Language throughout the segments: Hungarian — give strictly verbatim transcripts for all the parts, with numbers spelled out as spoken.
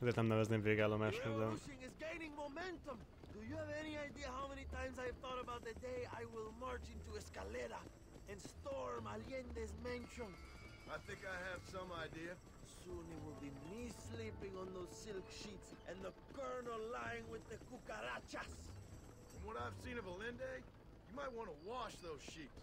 Ezért nem nevezném végállomásnak, de... Do you have any idea how many times I've thought about the day I will march into Escalera and storm Allende's mansion? I think I have some idea. Soon it will be me sleeping on those silk sheets and the colonel lying with the cucarachas. From what I've seen of Allende, you might want to wash those sheets.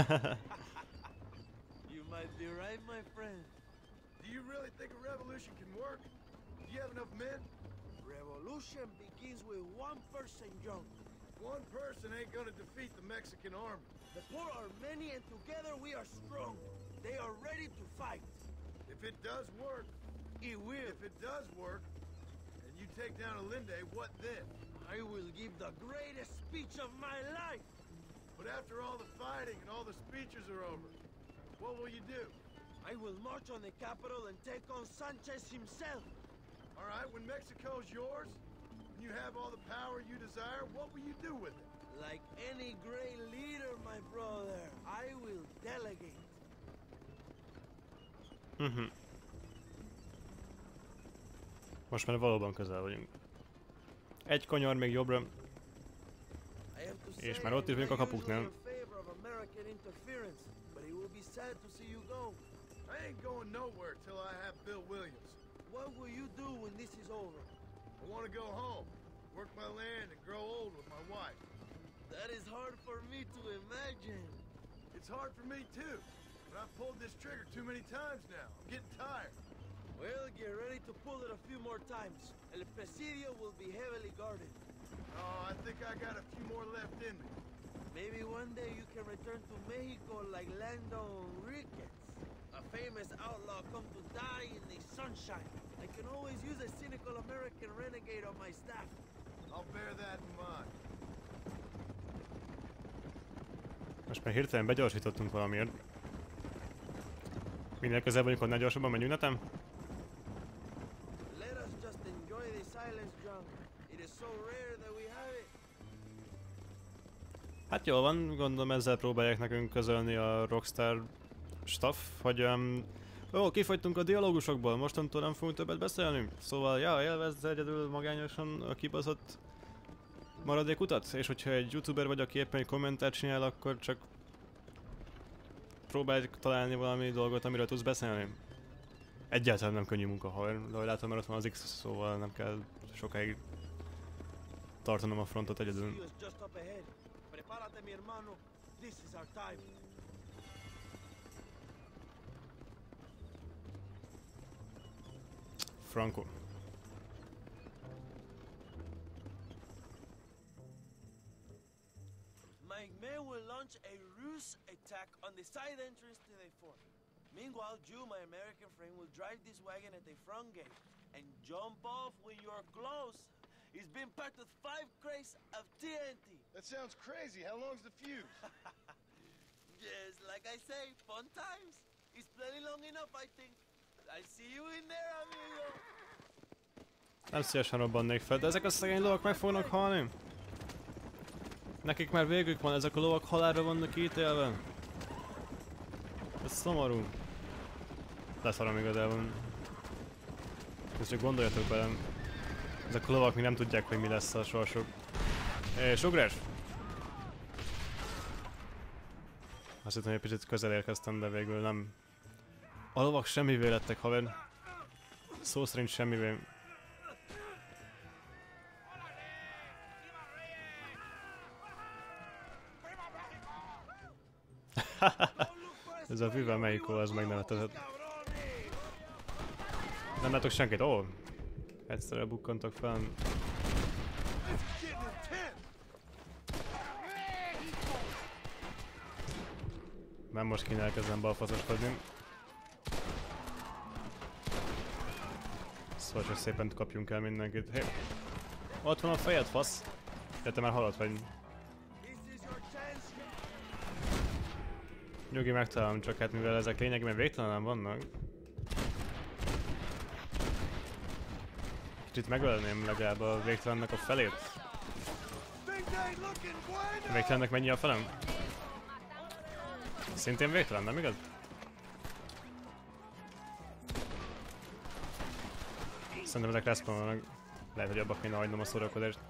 You might be right, my friend. Do you really think a revolution can work? Do you have enough men? Revolution begins with one person, John. One person ain't gonna defeat the Mexican army. The poor are many and together we are strong. They are ready to fight. If it does work, it will. If it does work, and you take down Allende, what then? I will give the greatest speech of my life. But after all the fighting and all the speeches are over, what will you do? I will march on the capital and take on Sanchez himself. All right, when Mexico's yours, when you have all the power you desire, what will you do with it? Like any great leader, my brother, I will delegate. Mhm. Most már valóban közel vagyunk. Egy kanyar még jobbra. És már ott is vagyunk a kapuknál. I ain't going nowhere till I have Bill Williams. What will you do when this is over? I want to go home, work my land, and grow old with my wife. That is hard for me to imagine. It's hard for me too, but I've pulled this trigger too many times now. I'm getting tired. Well, get ready to pull it a few more times. El Presidio will be heavily guarded. Oh, I think I got a few more left in me. Maybe one day you can return to Mexico like Lando Enriquez. A famous outlaw come to die in the sunshine. I can always use a cynical American renegade on my staff. I'll bear that in mind. Most már hirtelen begyorsítottunk valamiért. Minél közel vagyunk, annál gyorsabban megyünk, netem? Let us just enjoy the silence, John. It is so rare that we have it. Hát jól van, gondolom ezzel próbálják nekünk közölni a Rockstar staff, hogy um, ó, kifogytunk a dialógusokból, mostantól nem fogunk többet beszélni. Szóval, ja, élvezd egyedül magányosan a kibaszott maradék utat, és hogyha egy youtuber vagy, aki éppen egy kommentát csinál, akkor csak próbálj találni valami dolgot, amiről tudsz beszélni. Egyáltalán nem könnyű munka, ha ahogy látom, mert ott van az X, szóval nem kell sokáig tartanom a frontot egyedül. Franco. My men will launch a ruse attack on the side entrance to the fort. Meanwhile, you, my American friend, will drive this wagon at the front gate and jump off when you're close. It's been packed with five crates of T N T. That sounds crazy. How long's the fuse? Yes, like I say, fun times. It's plenty long enough, I think. I see you in there, amigo. Nem szívesen robbannék fel, de ezek a szegény lovak meg fognak halni. Nekik már végük van, ezek a lovak halálra vannak ítélve. Ez szomorú. Leszarom igazából. Ezt csak gondoljatok bele. Ezek a lovak még nem tudják, hogy mi lesz a sorsuk. És ugrás! Azt hittem, hogy egy picit közel érkeztem, de végül nem. A lovak semmivé lettek, haver. Szó szerint semmivé. Ez a Viva Mexico, az megnevetett. Nem látok senkit, ó! Egyszerre bukkantak fel. Nem most kéne elkezdem balfaszoskodni. Szóval csak szépen kapjunk el mindenkit. Hé! Ott van a fejed, fasz! De te már halott vagy. Nyugi, megtalálom, csak hát mivel ezek lényegében végtelenen vannak. Kicsit megölném legalább a végtelennek a felét. A végtelennek mennyi a felem? Szintén végtelen, nem igaz? Szerintem ezek respawnolonak. Lehet, hogy abba kéne hagynom a szórakozást.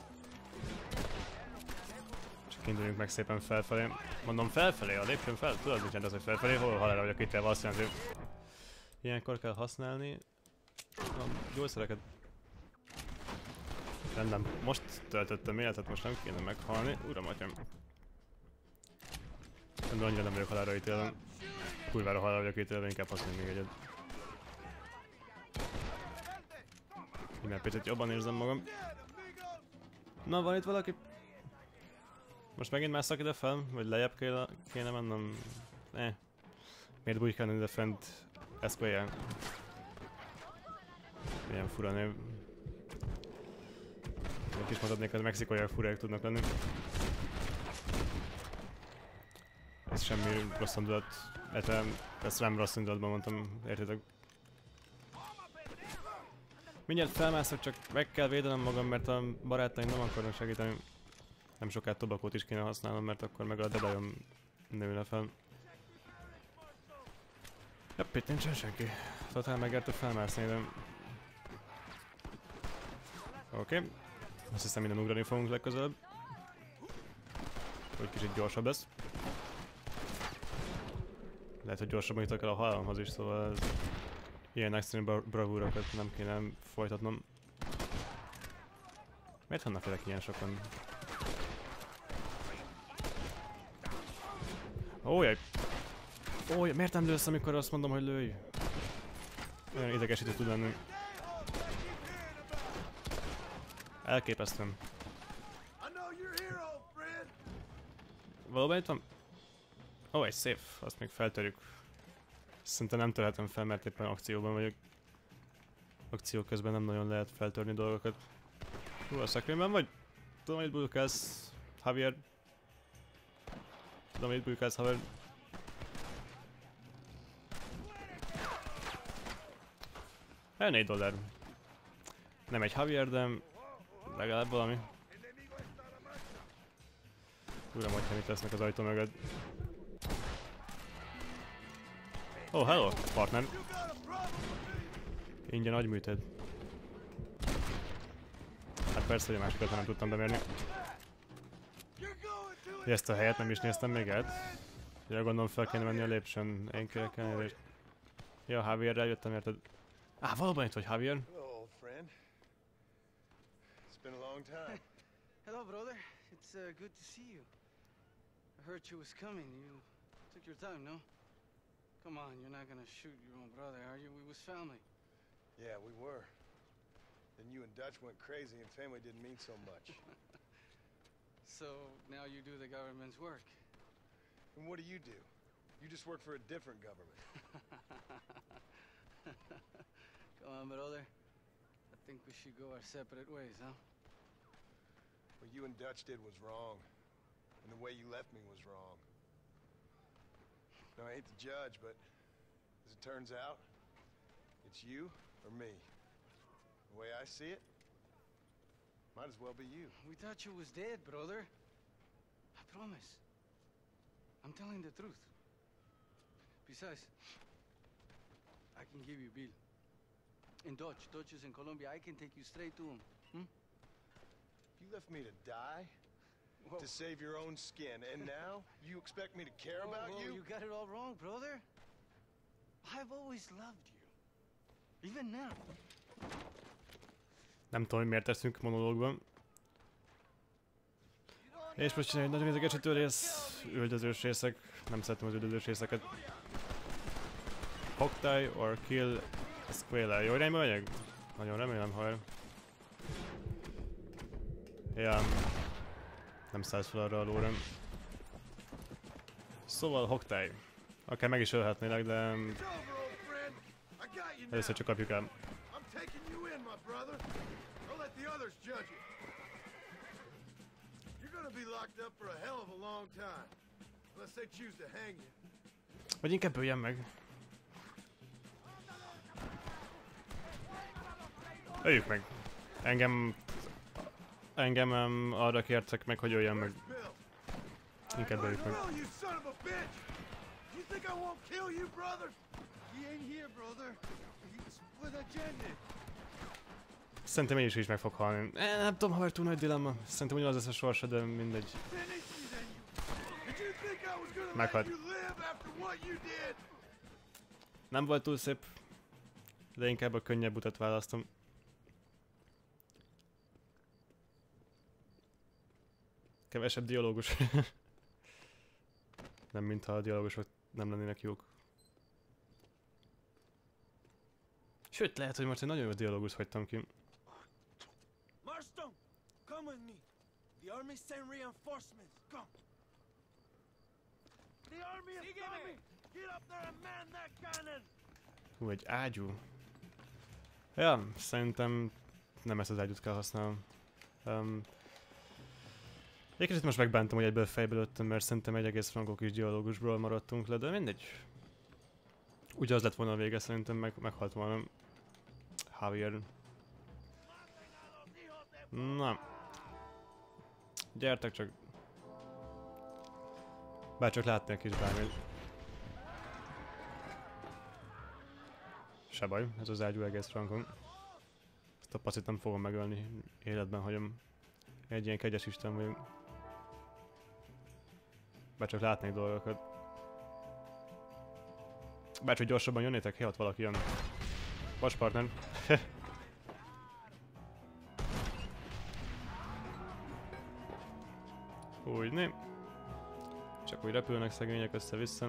Csak induljunk meg szépen felfelé. Mondom felfelé, a lépcsőn fel? Tudod mit jelent az, hogy felfelé? Hol halálra vagyok itt elve, azt jelenti. Ilyenkor kell használni a gyógyszereket. Rendben, most töltöttem életet, most nem kéne meghalni. Uram, atyám. Nem, annyira nem vagyok halálra ítélve. Kurvára halálra vagyok ítélve, inkább használni még egyet. Innen picit jobban érzem magam. Na, van itt valaki? Most megint másszak ide fel? Vagy lejjebb kéne, kéne mennem? Eh. Miért bújkálni ide fent? Esquire. Milyen fura név. Én is mondhatnék, hogy mexikaiak furák tudnak lenni. Ez semmi rossz indulat. Illetve ezt nem rossz indulatban mondtam, értitek? Mindjárt felmászok, csak meg kell védenem magam, mert a barátaim nem akarnak segíteni. Nem soká tobakót is kéne használnom, mert akkor meg a dedajom nőne fel. Jobb, itt nincsen senki. Totál megérte felmászni ide. Oké. Okay. Azt hiszem minden ugrani fogunk legközelebb. Hogy kicsit gyorsabb lesz. Lehet, hogy gyorsabban jutok el a halálomhoz is, szóval ez ilyen extrém bravúrokat nem kéne folytatnom. Miért vannak ezek ilyen sokan? Ójaj! Ójaj, miért nem lősz, amikor azt mondom, hogy lőj? Olyan idegesítő tud lenni. Elképesztően. Valóban itt van? Ó, oh, egy szép, azt még feltörjük. Szerintem nem törhetem fel, mert éppen akcióban vagyok. Akció közben nem nagyon lehet feltörni dolgokat. Hú, a szekrényben vagy? Tudom, hogy itt bujkálsz, Javier. Tudom, hogy itt bujkálsz, Javier. El négy dollár. Nem egy Javier, de legalább valami. Uram, hogyha mit tesznek az ajtó mögött. Oh, hello, partner. Ingyen agyműtéd. Hát persze, hogy a másikat nem tudtam bemérni. Ezt a helyet nem is néztem még át. Ja, gondolom fel kéne menni a lépcsőn. Én kérek elnézést. Ja, Javierrel jöttem, érted? Á, valóban itt vagy, Javier. Hello, brother. It's uh, good to see you. I heard you was coming. You took your time, no? Come on, you're not gonna shoot your own brother, are you? We was family. Yeah, we were. Then you and Dutch went crazy and family didn't mean so much. So now you do the government's work. And what do you do? You just work for a different government. Come on, brother. I think we should go our separate ways, huh? What you and Dutch did was wrong. And the way you left me was wrong. Now, I hate to judge, but as it turns out, it's you or me. The way I see it, might as well be you. We thought you was dead, brother. I promise. I'm telling the truth. Besides, I can give you Bill. In Dutch. Dutch is in Colombia. I can take you straight to him. Hmm? You left me to die? Whoa. To save your own skin, and now you expect me to care Whoa, about whoa, you? You got it all wrong, brother. I've always loved you. Even now. Nem tudom, hogy miért teszünk monológban. És most csinálj egy nagyon idegesítő rész, üldözős részek. Nem szeretem az üldözős részeket. Hogtie or kill Esquire. Jó irányba megyek? Nagyon remélem, ha... Ja. Nem szállsz fel arra a lóra. Szóval Hogtie. Akár meg is ölhetnélek, de... először csak kapjuk el. Vagy inkább öljem meg. Öljük meg. Engem... Engem um, arra kértek meg, hogy öljem meg. Inkább öljük meg. Szerintem én is, is meg fog halni. Eh, nem tudom, haver, túl nagy dilemma. Szerintem ugyanaz lesz a sorsa, de mindegy. Meghalt. Nem volt túl szép, de inkább a könnyebb utat választom. Kevesebb dialógus. Nem mintha a dialógusok nem lennének jók. Sőt, lehet, hogy most egy nagyon jó dialógus hagytam ki. Marston, come with me. The army sent reinforcements. Come. The army is coming. Get up there and man that cannon. Hú, egy ágyú. Ja, szerintem nem ezt az ágyút kell használnom. Um, egy kicsit most megbántam, hogy egyből fejbe lőttem, mert szerintem egy egész frankó kis dialógusból maradtunk le, de mindegy. Ugye az lett volna a vége, szerintem meg, meghalt volna Javier. Na. Gyertek csak. Bár csak látnék is bármit. Se baj, ez az ágyú egész frankon. Ezt a pacit nem fogom megölni, életben hagyom. Egy ilyen kegyes isten vagyok. Bár csak látnék dolgokat. Bár csak gyorsabban jönnétek, hé, ott valaki jön. Vas partner. Úgyni. Csak úgy repülnek szegények össze-vissza.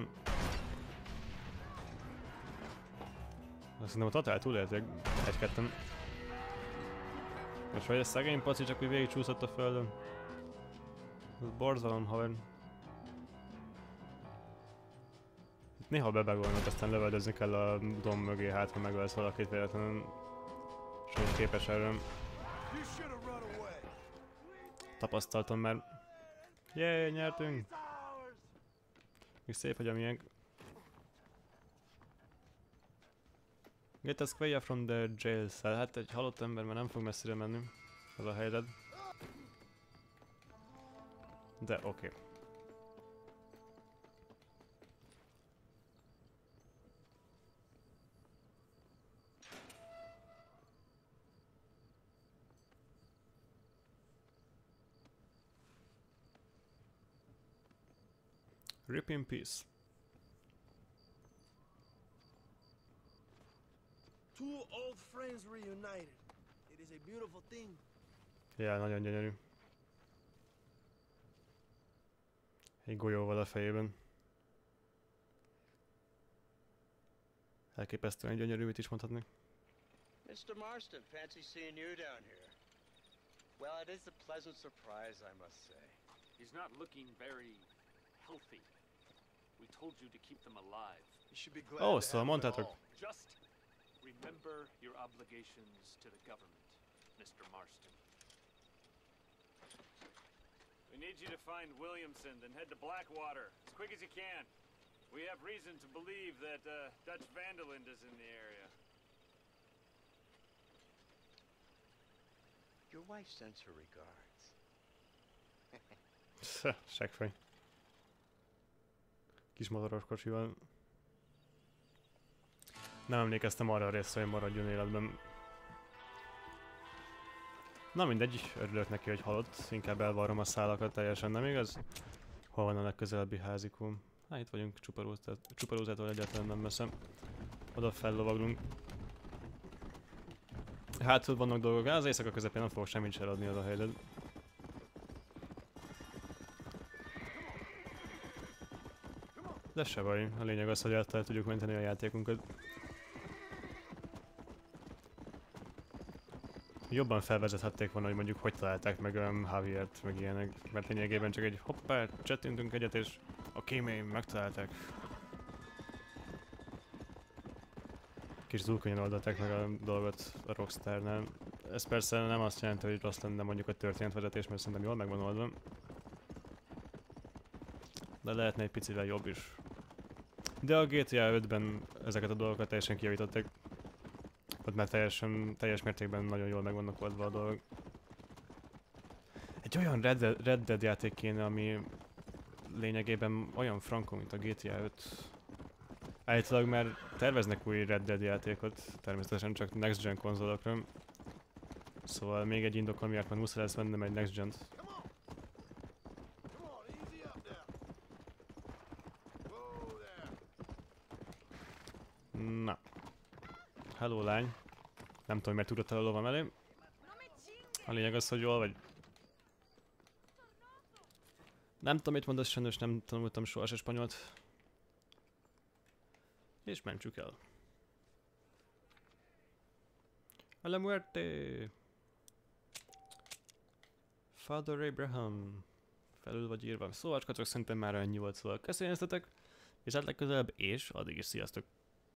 Azt hiszem, a Tatál túlélték egy-ketten. És hogy ez szegény paci csak úgy végigcsúszott a földön. Ez borzalom, haver. Itt néha bebegolnak, aztán lövöldözni kell a dom mögé, hát ha megölsz valakit véletlenül. És hogy képes erről. Tapasztaltam már. Jéj, nyertünk! Mi szép, hogy amilyen. Get us away from the jail cell. Hát egy halott ember már nem fog messzire menni. Ez a helyzet. De oké. Okay. Rip in peace. Two old friends reunited. It is a beautiful thing. Ja, nagyon gyönyörű. Egy golyóval a fejében. Elképesztően gyönyörű, mit is mondhatnék. Mister Marston, fancy seeing you down here. Well, it is a pleasant surprise, I must say. He's not looking very healthy. We told you to keep them alive. You should be glad Oh, to szóval have it mondtátok. all. Just remember your obligations to the government, Mister Marston. We need you to find Williamson, then head to Blackwater as quick as you can. We have reason to believe that uh, Dutch Vandalind is in the area. Your wife sends her regards. Seggfej. Kis motoros kocsival. Nem emlékeztem arra a részre, hogy maradjon életben. Na mindegy, örülök neki, hogy halott. Inkább elvarrom a szálakat, teljesen nem igaz? Hol van a legközelebbi házikó? Hát itt vagyunk, Csuparózától egyáltalán nem messze. Oda fellovaglunk. Hátul vannak dolgok, az éjszaka közepén nem fogok semmit sem adni az a helyzet. De se baj, a lényeg az, hogy el tudjuk menteni a játékunkat. Jobban felvezethették volna, hogy mondjuk hogy találták meg um, Javiert, meg ilyenek, mert lényegében csak egy hoppá, csettintünk egyet és a kéméim megtalálták. Kis túl könnyen oldották meg a dolgot a Rockstarnál. Ez persze nem azt jelenti, hogy rossz lenne mondjuk a történetvezetés, mert szerintem jól meg van oldva. De lehetne egy picivel jobb is. De a gé té á ötben ezeket a dolgokat teljesen kijavították. Ott már teljesen, teljes mértékben nagyon jól meg vannak oldva a dolgok. Egy olyan Red Dead, Red Dead játék kéne, ami lényegében olyan frankó, mint a gé té á öt. Állítólag már terveznek új Red Dead játékot, természetesen csak next gen konzolokra. Szóval még egy indok, miatt már muszáj lesz vennem egy Next Gen-t. Come on. Come on, easy up there. Whoa there. Na. Hello, lány. Nem tudom, miért ugrott el a lovam elém. A lényeg az, hogy jól vagy. Nem tudom, mit mondasz, sajnos nem tanultam soha se spanyolt. És mentsük el. A la muerte! Father Abraham. Felül vagy írva. Szóval csak szerintem már annyi volt, szóval köszönjétek. És hát legközelebb, és addig is sziasztok!